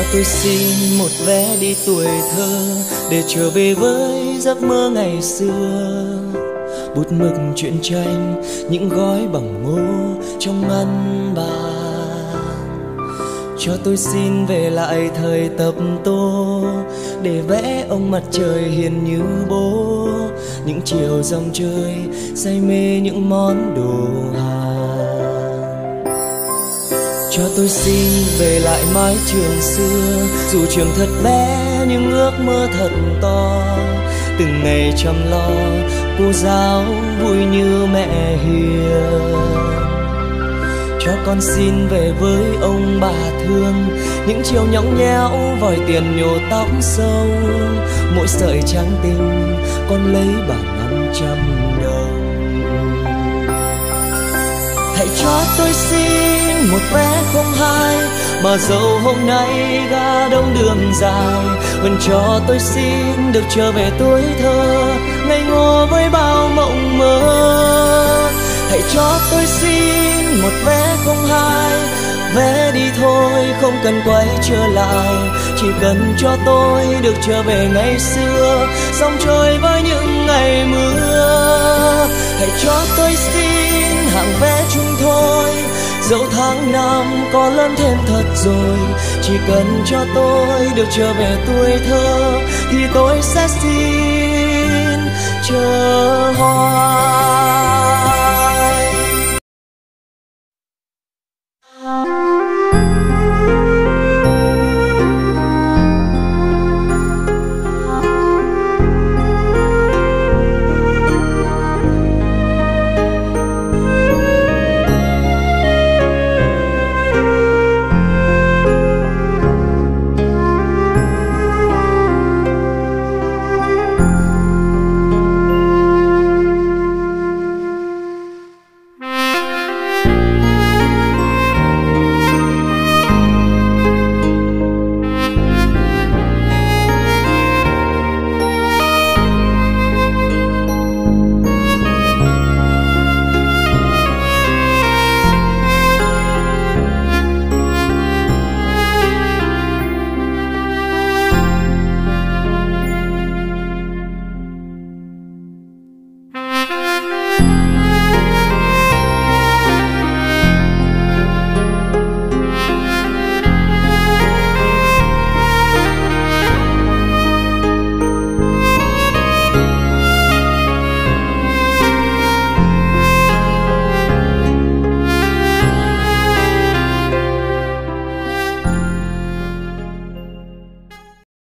tôi xin một vé đi tuổi thơ, để trở về với giấc mơ ngày xưa. Bút mực truyện tranh, những gói bằng ngô trong ngăn bàn. Cho tôi xin về lại thời tập tô, để vẽ ông mặt trời hiền như bố. Những chiều dòng chơi, say mê những món đồ Hàn. Cho tôi xin về lại mái trường xưa, dù trường thật bé nhưng ước mơ thật to. Từng ngày chăm lo, cô giáo vui như mẹ hiền. Cho con xin về với ông bà thương, những chiều nhõng nhẽo vòi tiền nhổ tóc sâu. Mỗi sợi trắng tinh con lấy bằng 500 đồng. Hãy cho tôi xin một vé không hai, mà dẫu hôm nay ga đông đường dài, vẫn cho tôi xin được trở về tuổi thơ, ngây ngô với bao mộng mơ. Hãy cho tôi xin một vé không hai, vé đi thôi không cần quay trở lại, chỉ cần cho tôi được trở về ngày xưa, sóng trôi với những ngày mưa. Hãy cho tôi xin hạng vé chung thôi, dẫu tháng năm có lớn thêm thật rồi, chỉ cần cho tôi được trở về tuổi thơ thì tôi sẽ xin